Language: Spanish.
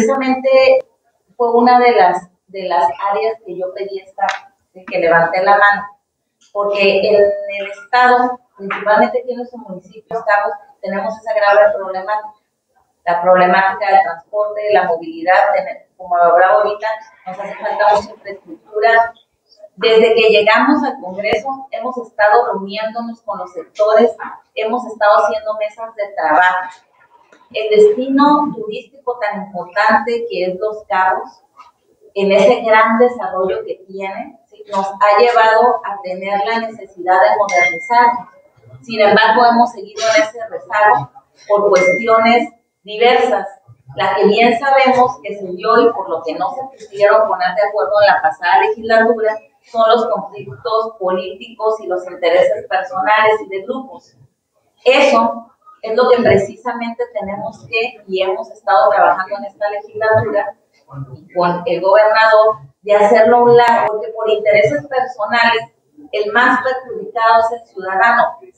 Precisamente fue una de las áreas que yo pedí estar, que levanté la mano, porque en el estado, principalmente aquí en nuestro municipio, estamos, tenemos esa grave problemática, la problemática del transporte, la movilidad, como habrá ahorita, nos hace falta mucha infraestructura. Desde que llegamos al Congreso, hemos estado reuniéndonos con los sectores, hemos estado haciendo mesas de trabajo. El destino turístico tan importante que es Los Cabos, en ese gran desarrollo que tiene, ¿sí?, nos ha llevado a tener la necesidad de modernizarnos. Sin embargo, hemos seguido en ese rezago por cuestiones diversas. La que bien sabemos que se dio y por lo que no se pudieron poner de acuerdo en la pasada legislatura son los conflictos políticos y los intereses personales y de grupos. Eso es lo que precisamente tenemos que, y hemos estado trabajando en esta legislatura con el gobernador, de hacerlo a un lado, porque por intereses personales el más perjudicado es el ciudadano.